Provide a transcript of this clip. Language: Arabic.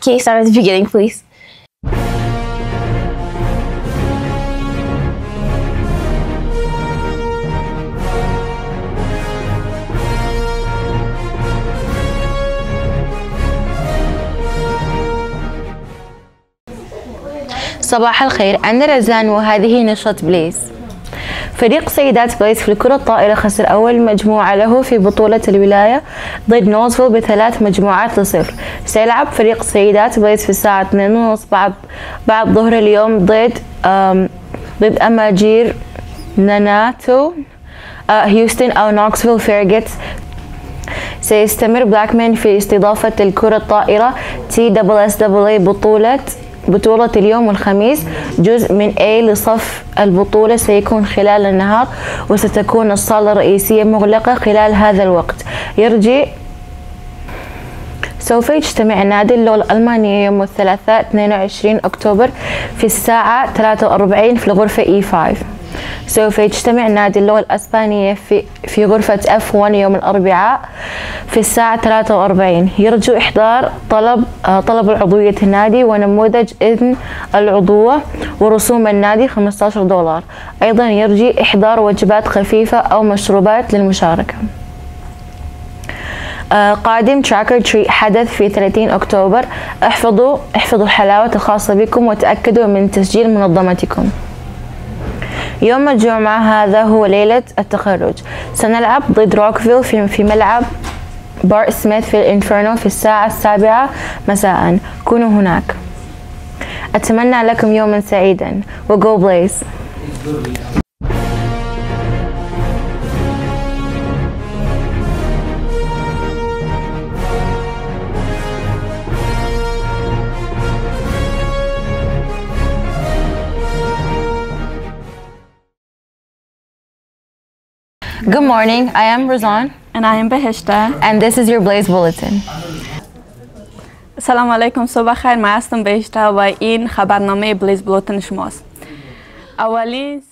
Can you start at the beginning, please? صباح الخير، أنا رزان وهذه نشرة بليز. فريق سيدات بليز في الكرة الطائرة خسر أول مجموعة له في بطولة الولاية ضد نوزفيل ب3 مجموعات ل0. سيلعب فريق سيدات بليز في الساعة 2:30 بعد ظهر اليوم ضد أماجير ناناتو هيوستن أو نوكسفيل فيرجيتس. سيستمر بلاكمان في استضافة الكرة الطائرة TSSAA بطولة اليوم والخميس. جزء من A لصف البطولة سيكون خلال النهار، وستكون الصالة الرئيسية مغلقة خلال هذا الوقت. سوف يجتمع نادي اللغة الألمانية يوم الثلاثاء 22 أكتوبر في الساعة 43 في الغرفة E5. سوف يجتمع نادي اللغة الأسبانية في غرفة F1 يوم الأربعاء في الساعة 43. يرجى إحضار طلب العضوية النادي ونموذج إذن العضوة، ورسوم النادي $15. أيضا يرجى إحضار وجبات خفيفة أو مشروبات للمشاركة. قادم تراك اور تريت حدث في 30 أكتوبر. احفظوا الحلاوة الخاصة بكم وتأكدوا من تسجيل منظمتكم. يوم الجمعة هذا هو ليلة التخرج. سنلعب ضد روكفيل في ملعب بارت سميث في الانفيرنو في الساعة 7 مساء. كونوا هناك. أتمنى لكم يوما سعيدا وجو بليز. Good morning, I am Razan. And I am Beheshta. And this is your Blaze Bulletin. سلام علیکم، صبح خیر. من هستم بهشتا و این خبرنامه بلیز بولتن شماست. اولین